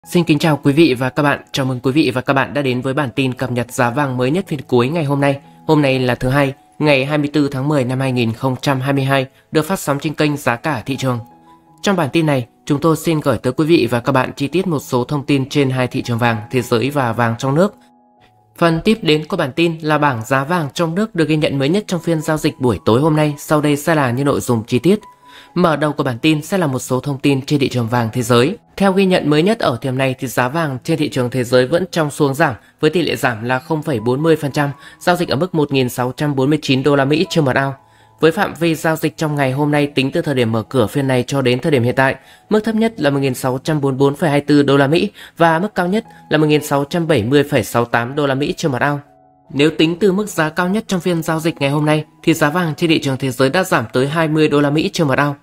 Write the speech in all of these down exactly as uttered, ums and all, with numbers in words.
Xin kính chào quý vị và các bạn. Chào mừng quý vị và các bạn đã đến với bản tin cập nhật giá vàng mới nhất phiên cuối ngày hôm nay. Hôm nay là thứ hai, ngày hai mươi tư tháng mười năm hai nghìn không trăm hai mươi hai, được phát sóng trên kênh Giá cả thị trường. Trong bản tin này, chúng tôi xin gửi tới quý vị và các bạn chi tiết một số thông tin trên hai thị trường vàng thế giới và vàng trong nước. Phần tiếp đến của bản tin là bảng giá vàng trong nước được ghi nhận mới nhất trong phiên giao dịch buổi tối hôm nay. Sau đây sẽ là những nội dung chi tiết. Mở đầu của bản tin sẽ là một số thông tin trên thị trường vàng thế giới. Theo ghi nhận mới nhất ở thời điểm này thì giá vàng trên thị trường thế giới vẫn trong xu hướng giảm với tỷ lệ giảm là không phẩy bốn mươi phần trăm, giao dịch ở mức một nghìn sáu trăm bốn mươi chín đô la Mỹ trên một ounce. Với phạm vi giao dịch trong ngày hôm nay tính từ thời điểm mở cửa phiên này cho đến thời điểm hiện tại, mức thấp nhất là một nghìn sáu trăm bốn mươi tư phẩy hai mươi tư đô la Mỹ và mức cao nhất là một nghìn sáu trăm bảy mươi phẩy sáu mươi tám đô la Mỹ trên một ounce. Nếu tính từ mức giá cao nhất trong phiên giao dịch ngày hôm nay thì giá vàng trên thị trường thế giới đã giảm tới hai mươi đô la Mỹ trên một ounce.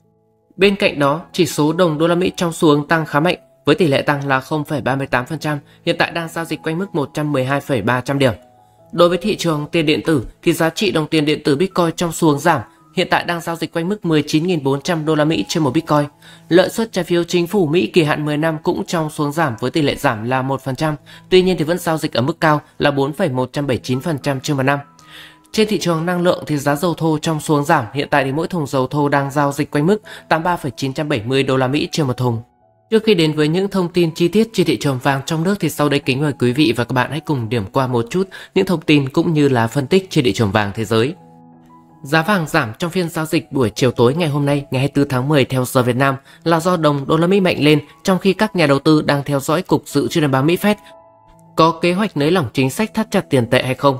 Bên cạnh đó, chỉ số đồng đô la Mỹ trong xu hướng tăng khá mạnh với tỷ lệ tăng là không phẩy ba mươi tám phần trăm, hiện tại đang giao dịch quanh mức một trăm mười hai phẩy ba trăm điểm. Đối với thị trường tiền điện tử thì giá trị đồng tiền điện tử Bitcoin trong xu hướng giảm, hiện tại đang giao dịch quanh mức mười chín nghìn bốn trăm đô la Mỹ trên một Bitcoin. Lợi suất trái phiếu chính phủ Mỹ kỳ hạn mười năm cũng trong xu hướng giảm với tỷ lệ giảm là một phần trăm, tuy nhiên thì vẫn giao dịch ở mức cao là bốn phẩy một trăm bảy mươi chín phần trăm trên một năm. Trên thị trường năng lượng thì giá dầu thô trong xu hướng giảm, hiện tại thì mỗi thùng dầu thô đang giao dịch quanh mức tám mươi ba phẩy chín trăm bảy mươi đô la Mỹ trên một thùng. Trước khi đến với những thông tin chi tiết trên thị trường vàng trong nước thì sau đây kính mời quý vị và các bạn hãy cùng điểm qua một chút những thông tin cũng như là phân tích trên thị trường vàng thế giới. Giá vàng giảm trong phiên giao dịch buổi chiều tối ngày hôm nay, ngày hai mươi tư tháng mười theo giờ Việt Nam là do đồng đô la Mỹ mạnh lên, trong khi các nhà đầu tư đang theo dõi Cục Dự trữ Liên bang Mỹ Fed có kế hoạch nới lỏng chính sách thắt chặt tiền tệ hay không.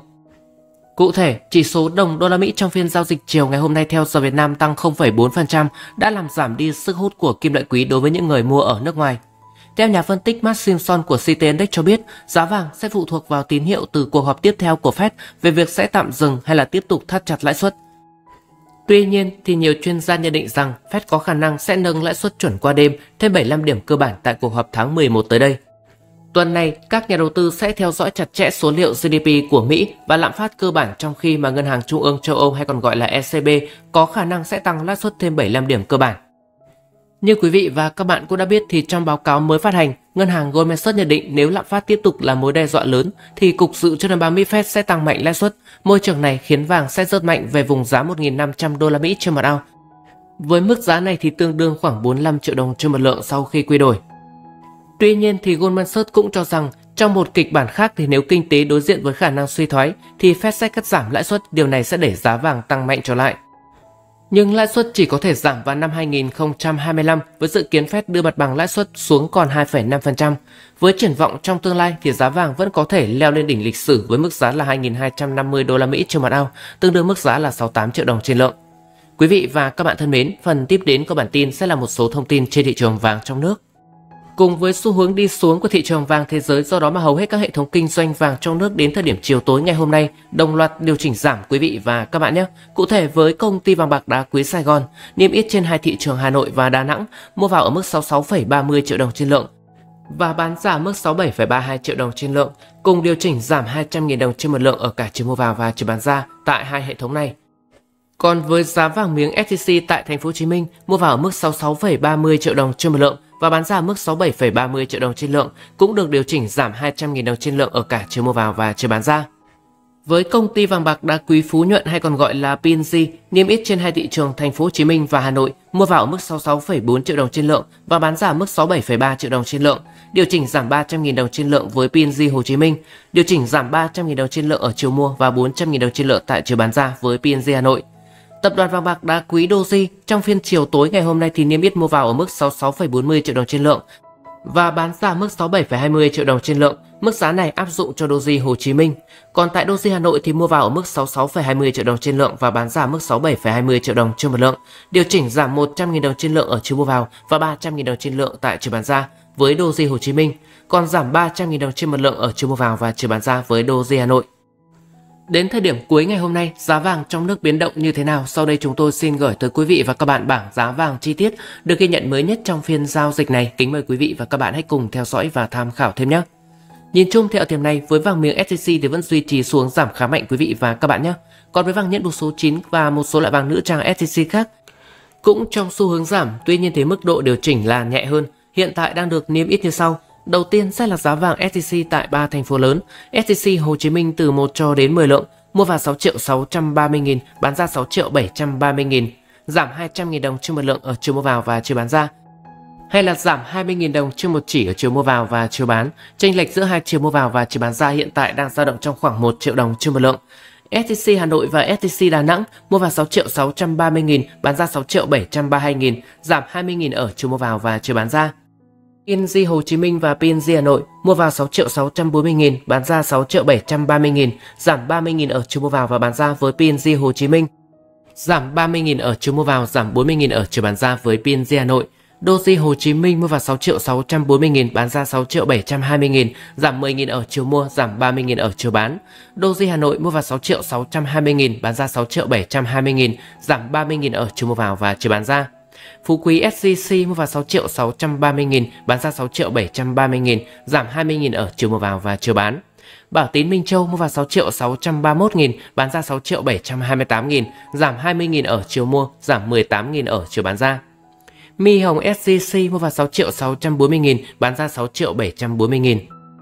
Cụ thể, chỉ số đồng đô la Mỹ trong phiên giao dịch chiều ngày hôm nay theo giờ Việt Nam tăng không phẩy bốn phần trăm đã làm giảm đi sức hút của kim loại quý đối với những người mua ở nước ngoài. Theo nhà phân tích Matt Simpson của xê tê Index cho biết, giá vàng sẽ phụ thuộc vào tín hiệu từ cuộc họp tiếp theo của Fed về việc sẽ tạm dừng hay là tiếp tục thắt chặt lãi suất. Tuy nhiên, thì nhiều chuyên gia nhận định rằng Fed có khả năng sẽ nâng lãi suất chuẩn qua đêm thêm bảy mươi lăm điểm cơ bản tại cuộc họp tháng mười một tới đây. Tuần này, các nhà đầu tư sẽ theo dõi chặt chẽ số liệu giê đê pê của Mỹ và lạm phát cơ bản, trong khi mà Ngân hàng Trung ương châu Âu hay còn gọi là e xê bê có khả năng sẽ tăng lãi suất thêm bảy mươi lăm điểm cơ bản. Như quý vị và các bạn cũng đã biết thì trong báo cáo mới phát hành, Ngân hàng Goldman Sachs nhận định nếu lạm phát tiếp tục là mối đe dọa lớn thì Cục Dự trữ Liên bang Mỹ Fed sẽ tăng mạnh lãi suất. Môi trường này khiến vàng sẽ rớt mạnh về vùng giá một nghìn năm trăm đô la Mỹ trên một ounce. Với mức giá này thì tương đương khoảng bốn mươi lăm triệu đồng trên một lượng sau khi quy đổi. Tuy nhiên thì Goldman Sachs cũng cho rằng trong một kịch bản khác thì nếu kinh tế đối diện với khả năng suy thoái thì Fed sẽ cắt giảm lãi suất, điều này sẽ để giá vàng tăng mạnh trở lại. Nhưng lãi suất chỉ có thể giảm vào năm hai nghìn không trăm hai mươi lăm với dự kiến Fed đưa mặt bằng lãi suất xuống còn hai phẩy năm phần trăm. Với triển vọng trong tương lai thì giá vàng vẫn có thể leo lên đỉnh lịch sử với mức giá là hai nghìn hai trăm năm mươi đô la Mỹ trên một ounce, tương đương mức giá là sáu mươi tám triệu đồng trên lượng. Quý vị và các bạn thân mến, phần tiếp đến của bản tin sẽ là một số thông tin trên thị trường vàng trong nước. Cùng với xu hướng đi xuống của thị trường vàng thế giới, do đó mà hầu hết các hệ thống kinh doanh vàng trong nước đến thời điểm chiều tối ngày hôm nay đồng loạt điều chỉnh giảm quý vị và các bạn nhé. Cụ thể với công ty vàng bạc đá quý Sài Gòn, niêm yết trên hai thị trường Hà Nội và Đà Nẵng, mua vào ở mức sáu mươi sáu phẩy ba mươi triệu đồng trên lượng và bán ra ở mức sáu mươi bảy phẩy ba mươi hai triệu đồng trên lượng, cùng điều chỉnh giảm hai trăm nghìn đồng trên một lượng ở cả chiều mua vào và chiều bán ra tại hai hệ thống này. Còn với giá vàng miếng ét gi xê tại thành phố Hồ Chí Minh, mua vào ở mức sáu mươi sáu phẩy ba mươi triệu đồng trên một lượng và bán ra ở mức sáu mươi bảy phẩy ba mươi triệu đồng trên lượng, cũng được điều chỉnh giảm hai trăm nghìn đồng trên lượng ở cả chiều mua vào và chiều bán ra. Với công ty vàng bạc đá quý Phú Nhuận hay còn gọi là pê en giê, niêm yết trên hai thị trường thành phố Hồ Chí Minh và Hà Nội, mua vào ở mức sáu mươi sáu phẩy bốn triệu đồng trên lượng và bán ra ở mức sáu mươi bảy phẩy ba triệu đồng trên lượng, điều chỉnh giảm ba trăm nghìn đồng trên lượng với pê en giê Hồ Chí Minh, điều chỉnh giảm ba trăm nghìn đồng trên lượng ở chiều mua và bốn trăm nghìn đồng trên lượng tại chiều bán ra với pê en giê Hà Nội. Tập đoàn vàng bạc đá quý Doji trong phiên chiều tối ngày hôm nay thì niêm yết mua vào ở mức sáu mươi sáu phẩy bốn mươi triệu đồng trên lượng và bán ra mức sáu mươi bảy phẩy hai mươi triệu đồng trên lượng. Mức giá này áp dụng cho Doji Hồ Chí Minh. Còn tại Doji Hà Nội thì mua vào ở mức sáu mươi sáu phẩy hai mươi triệu đồng trên lượng và bán ra mức sáu mươi bảy phẩy hai mươi triệu đồng trên một lượng, điều chỉnh giảm một trăm nghìn đồng trên lượng ở chiều mua vào và ba trăm nghìn đồng trên lượng tại chiều bán ra với Doji Hồ Chí Minh, còn giảm ba trăm nghìn đồng trên một lượng ở chiều mua vào và chiều bán ra với Doji Hà Nội. Đến thời điểm cuối ngày hôm nay, giá vàng trong nước biến động như thế nào? Sau đây chúng tôi xin gửi tới quý vị và các bạn bảng giá vàng chi tiết được ghi nhận mới nhất trong phiên giao dịch này. Kính mời quý vị và các bạn hãy cùng theo dõi và tham khảo thêm nhé. Nhìn chung thì ở điểm này với vàng miếng ét gi xê thì vẫn duy trì xuống giảm khá mạnh quý vị và các bạn nhé. Còn với vàng nhẫn số chín và một số loại vàng nữ trang ét gi xê khác cũng trong xu hướng giảm, tuy nhiên thì mức độ điều chỉnh là nhẹ hơn. Hiện tại đang được niêm yết như sau. Đầu tiên sẽ là giá vàng ét gi xê tại ba thành phố lớn. ét gi xê Hồ Chí Minh từ một cho đến mười lượng, mua vào sáu triệu sáu trăm ba mươi nghìn, bán ra sáu triệu bảy trăm ba mươi nghìn, giảm hai trăm nghìn đồng trên một lượng ở chiều mua vào và chiều bán ra. Hay là giảm hai mươi nghìn đồng trên một chỉ ở chiều mua vào và chiều bán. Chênh lệch giữa hai chiều mua vào và chiều bán ra hiện tại đang dao động trong khoảng một triệu đồng trên một lượng. ét gi xê Hà Nội và ét gi xê Đà Nẵng mua vào sáu triệu sáu trăm ba mươi nghìn, bán ra sáu triệu bảy trăm ba mươi hai nghìn, giảm hai mươi nghìn ở chiều mua vào và chiều bán ra. pê en giê Hồ Chí Minh và pê en giê Hà Nội mua vào sáu triệu sáu trăm bốn mươi nghìn, bán ra sáu triệu bảy trăm ba mươi nghìn, giảm ba mươi nghìn ở chiều mua vào và bán ra với pê en giê Hồ Chí Minh. Giảm ba mươi nghìn ở chiều mua vào, giảm bốn mươi nghìn ở chiều bán ra với pê en giê Hà Nội. Doji Hồ Chí Minh mua vào sáu triệu sáu trăm bốn mươi nghìn, bán ra sáu triệu bảy trăm hai mươi nghìn, giảm mười nghìn ở chiều mua, giảm ba mươi nghìn ở chiều bán. Doji Hà Nội mua vào sáu triệu sáu trăm hai mươi nghìn, bán ra sáu triệu bảy trăm hai mươi nghìn, giảm ba mươi nghìn ở chiều mua vào và chiều bán ra. Phú Quý ét gi xê mua vào sáu triệu sáu trăm ba mươi nghìn, bán ra sáu triệu bảy trăm ba mươi nghìn, giảm hai mươi nghìn ở chiều mua vào và chiều bán. Bảo Tín Minh Châu mua vào sáu triệu sáu trăm ba mươi mốt nghìn, bán ra sáu triệu bảy trăm hai mươi tám nghìn, giảm hai mươi nghìn ở chiều mua, giảm mười tám nghìn ở chiều bán ra. Mi Hồng ét gi xê mua vào sáu triệu sáu trăm bốn mươi nghìn, bán ra sáu triệu bảy trăm bốn mươi nghìn.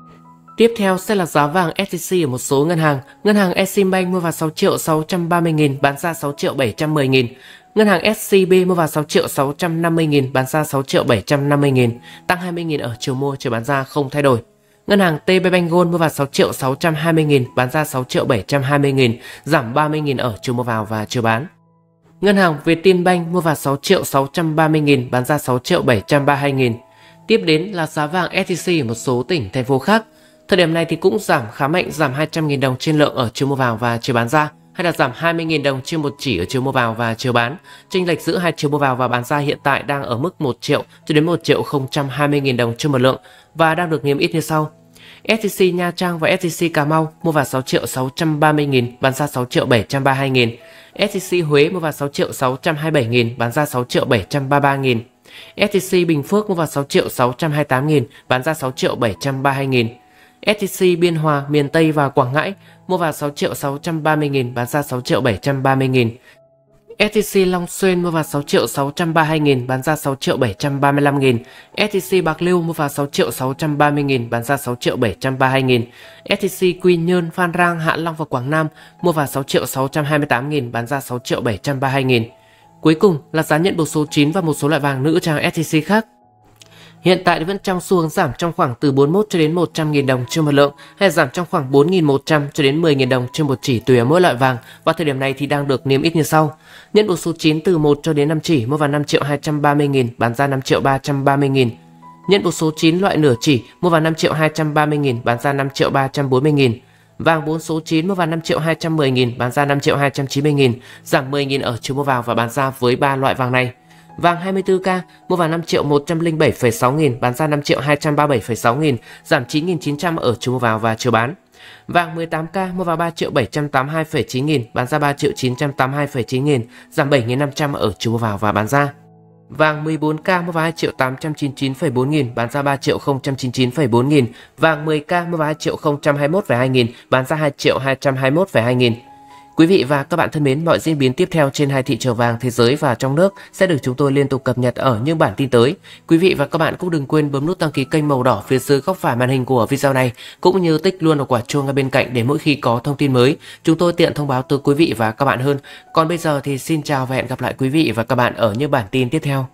Tiếp theo sẽ là giá vàng ét gi xê ở một số ngân hàng. Ngân hàng Eximbank mua vào sáu triệu sáu trăm ba mươi nghìn, bán ra sáu triệu bảy trăm mười nghìn. Ngân hàng ét xê bê mua vào sáu triệu sáu trăm năm mươi nghìn, bán ra sáu triệu bảy trăm năm mươi nghìn, tăng hai mươi nghìn ở chiều mua, chiều bán ra không thay đổi. Ngân hàng tê bê Bank Gold mua vào sáu triệu sáu trăm hai mươi nghìn, bán ra sáu triệu bảy trăm hai mươi nghìn, giảm ba mươi nghìn ở chiều mua vào và chiều bán. Ngân hàng Vietinbank mua vào sáu triệu sáu trăm ba mươi nghìn, bán ra sáu triệu bảy trăm ba mươi hai nghìn. Tiếp đến là giá vàng ét gi xê ở một số tỉnh, thành phố khác. Thời điểm này thì cũng giảm khá mạnh, giảm hai trăm nghìn đồng trên lượng ở chiều mua vào và chiều bán ra, hay là giảm hai mươi nghìn đồng trên một chỉ ở chiều mua vào và chiều bán. Chênh lệch giữa hai chiều mua vào và bán ra hiện tại đang ở mức một triệu cho đến một triệu không trăm hai mươi nghìn đồng trên một lượng và đang được niêm yết như sau. ét gi xê Nha Trang và ét gi xê Cà Mau mua vào sáu triệu sáu trăm ba mươi nghìn, bán ra sáu triệu bảy trăm ba mươi hai nghìn. ét gi xê Huế mua vào sáu triệu sáu trăm hai mươi bảy nghìn, bán ra sáu triệu bảy trăm ba mươi ba nghìn. ét gi xê Bình Phước mua vào sáu triệu sáu trăm hai mươi tám nghìn, bán ra sáu triệu bảy trăm ba mươi hai nghìn. ét gi xê Biên Hòa, miền Tây và Quảng Ngãi mua vào sáu triệu sáu trăm ba mươi nghìn, bán ra sáu triệu bảy trăm ba mươi nghìn. ét gi xê Long Xuyên mua vào sáu triệu sáu trăm ba mươi hai nghìn, bán ra sáu triệu bảy trăm ba mươi lăm nghìn. ét gi xê Bạc Liêu mua vào sáu triệu sáu trăm ba mươi nghìn, bán ra sáu triệu bảy trăm ba mươi hai nghìn. ét gi xê Quy Nhơn, Phan Rang, Hạ Long và Quảng Nam mua vào sáu triệu sáu trăm hai mươi tám nghìn, bán ra sáu triệu bảy trăm ba mươi hai nghìn. Cuối cùng là giá nhận buộc số chín và một số loại vàng nữ trang ét gi xê khác. Hiện tại vẫn trong xu hướng giảm trong khoảng từ bốn mươi mốt cho đến một trăm nghìn đồng trên một lượng, hay giảm trong khoảng bốn nghìn một trăm cho đến mười nghìn đồng trên một chỉ tùy ở mỗi loại vàng, và thời điểm này thì đang được niêm yết như sau. Nhận buộc số chín từ một cho đến năm chỉ mua vào năm triệu hai trăm ba mươi nghìn, bán ra năm triệu ba trăm ba mươi nghìn. Nhận buộc số chín loại nửa chỉ mua vào năm triệu hai trăm ba mươi nghìn, bán ra năm triệu ba trăm bốn mươi nghìn. Vàng bốn số chín mua vào năm triệu hai trăm mười nghìn, bán ra năm triệu hai trăm chín mươi nghìn, giảm mười nghìn ở chiều mua vào và bán ra với ba loại vàng này. Vàng hai mươi tư ca mua vào năm triệu một trăm lẻ bảy phẩy sáu nghìn, bán ra năm triệu hai trăm ba mươi bảy phẩy sáu nghìn, giảm chín nghìn chín trăm ở chiều mua vào và chiều bán. Vàng mười tám ca mua vào ba triệu bảy trăm tám mươi hai phẩy chín nghìn, bán ra ba triệu chín trăm tám mươi hai phẩy chín nghìn, giảm bảy nghìn năm trăm ở chiều mua vào và bán ra. Vàng mười bốn ca mua vào hai triệu tám trăm chín mươi chín phẩy bốn nghìn, bán ra ba triệu không trăm chín mươi chín phẩy bốn nghìn. Vàng mười ca mua vào hai triệu không trăm hai mươi mốt phẩy hai nghìn, bán ra hai triệu hai trăm hai mươi mốt phẩy hai nghìn. Quý vị và các bạn thân mến, mọi diễn biến tiếp theo trên hai thị trường vàng thế giới và trong nước sẽ được chúng tôi liên tục cập nhật ở những bản tin tới. Quý vị và các bạn cũng đừng quên bấm nút đăng ký kênh màu đỏ phía dưới góc phải màn hình của video này, cũng như tích luôn vào quả chuông ở bên cạnh để mỗi khi có thông tin mới, chúng tôi tiện thông báo tới quý vị và các bạn hơn. Còn bây giờ thì xin chào và hẹn gặp lại quý vị và các bạn ở những bản tin tiếp theo.